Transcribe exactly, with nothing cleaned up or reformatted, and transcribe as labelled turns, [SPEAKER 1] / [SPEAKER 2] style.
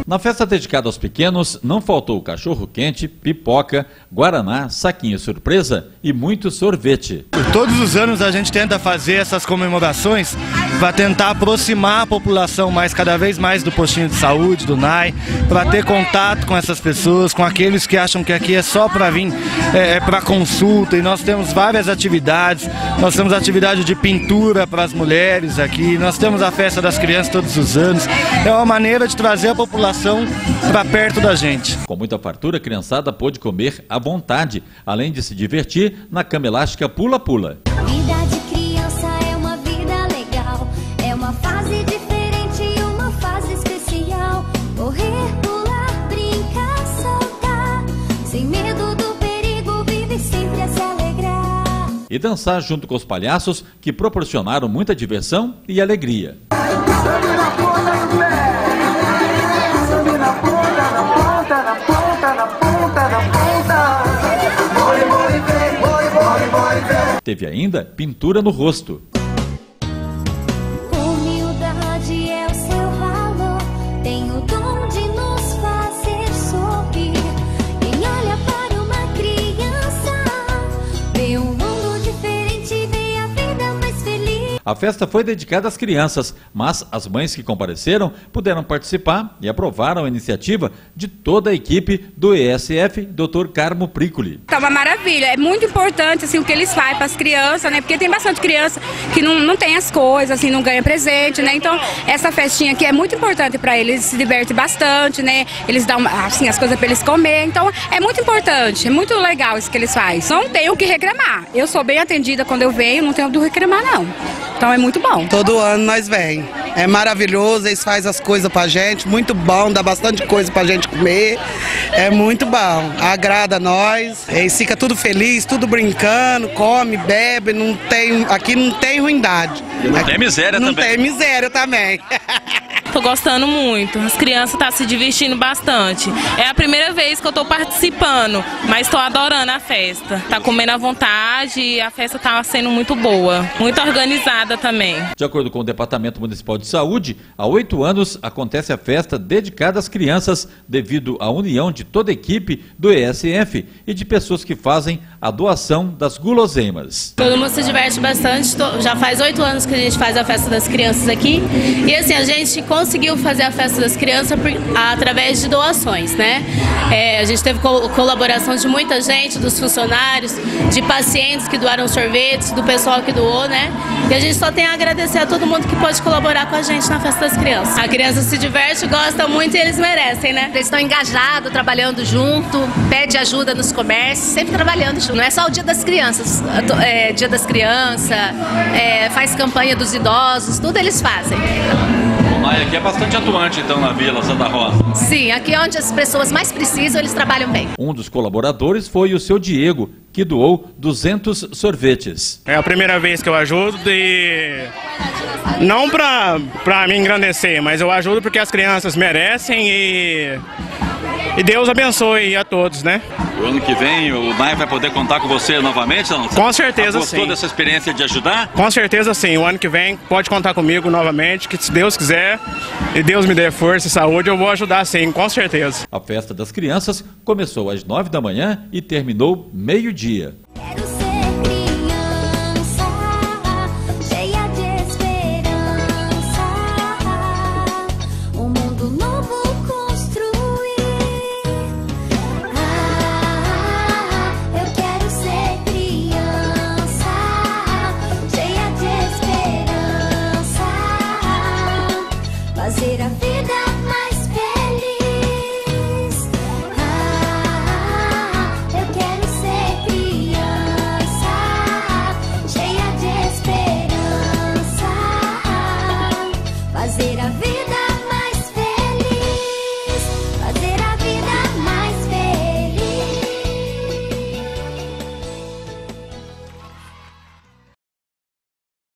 [SPEAKER 1] Na festa dedicada aos pequenos, não faltou cachorro-quente, pipoca, guaraná, saquinho surpresa e muito sorvete.
[SPEAKER 2] Todos os anos a gente tenta fazer essas comemorações para tentar aproximar a população mais, cada vez mais do postinho de saúde, do N A I, para ter contato com essas pessoas, com aqueles que acham que aqui é só para vir, é, é para consulta. E nós temos várias atividades, nós temos atividade de pintura para as mulheres aqui, nós temos a festa das crianças todos os anos. É uma maneira de trazer a população para perto da gente.
[SPEAKER 1] Com muita fartura, a criançada pôde comer à vontade, além de se divertir na cama elástica pula-pula.
[SPEAKER 3] Vida de criança é uma vida legal, é uma fase diferente e uma fase especial. Correr, pular, brincar, saltar, sem medo do perigo, vive sempre a se alegrar.
[SPEAKER 1] E dançar junto com os palhaços, que proporcionaram muita diversão e alegria. Teve ainda pintura no rosto.
[SPEAKER 3] Humildade é o seu valor, tem o dom de nos fazer sorrir. Quem olha para uma criança, vê um mundo diferente, vê a vida mais feliz.
[SPEAKER 1] A festa foi dedicada às crianças, mas as mães que compareceram puderam participar e aprovaram a iniciativa de toda a equipe do E S F, doutor Carmo Pricoli.
[SPEAKER 4] Tá uma maravilha, é muito importante assim, o que eles fazem para as crianças, né? Porque tem bastante criança que não, não tem as coisas, assim, não ganha presente, né? Então, essa festinha aqui é muito importante para eles, eles se divertem bastante, né? Eles dão assim, as coisas para eles comer, então é muito importante, é muito legal isso que eles fazem. Não tenho o que reclamar, eu sou bem atendida quando eu venho, não tenho do que reclamar não. Então é muito bom.
[SPEAKER 5] Todo ano nós vem. É maravilhoso, eles fazem as coisas pra gente, muito bom, dá bastante coisa pra gente comer. É muito bom, agrada a nós. Eles ficam tudo feliz, tudo brincando, come, bebe, não tem, aqui não tem ruindade.
[SPEAKER 1] E não tem miséria
[SPEAKER 5] não
[SPEAKER 1] também.
[SPEAKER 5] Não tem miséria também.
[SPEAKER 6] Tô gostando muito, as crianças estão se divertindo bastante. É a primeira vez que eu tô participando, mas tô adorando a festa. Tá comendo à vontade e a festa tá sendo muito boa, muito organizada também.
[SPEAKER 1] De acordo com o Departamento Municipal de Saúde, há oito anos acontece a festa dedicada às crianças devido à união de toda a equipe do E S F e de pessoas que fazem a doação das guloseimas.
[SPEAKER 7] Todo mundo se diverte bastante, já faz oito anos que a gente faz a festa das crianças aqui e assim, a gente conseguiu fazer a festa das crianças por, através de doações, né? É, a gente teve co colaboração de muita gente, dos funcionários, de pacientes que doaram sorvetes, do pessoal que doou, né? E a gente só tem a agradecer a todo mundo que pode colaborar com a gente na festa das crianças. A criança se diverte, gosta muito e eles merecem, né?
[SPEAKER 8] Eles estão engajados, trabalhando junto, pede ajuda nos comércios, sempre trabalhando junto. Não é só o dia das crianças, é, dia das crianças, é, faz campanha dos idosos, tudo eles fazem.
[SPEAKER 1] E aqui é bastante atuante, então, na Vila Santa Rosa.
[SPEAKER 8] Sim, aqui é onde as pessoas mais precisam, eles trabalham bem.
[SPEAKER 1] Um dos colaboradores foi o seu Diego, que doou duzentos sorvetes.
[SPEAKER 9] É a primeira vez que eu ajudo e não para para me engrandecer, mas eu ajudo porque as crianças merecem e, e Deus abençoe a todos, né?
[SPEAKER 1] O ano que vem o N A I vai poder contar com você novamente, não?
[SPEAKER 9] Com certeza sim.
[SPEAKER 1] Gostou dessa experiência de ajudar?
[SPEAKER 9] Com certeza sim. O ano que vem pode contar comigo novamente, que se Deus quiser e Deus me dê força e saúde, eu vou ajudar sim, com certeza.
[SPEAKER 1] A festa das crianças começou às nove da manhã e terminou meio-dia.
[SPEAKER 3] Quero ser criança, cheia de esperança, um mundo novo construir. Ah, eu quero ser criança, cheia de esperança, fazer a vida mais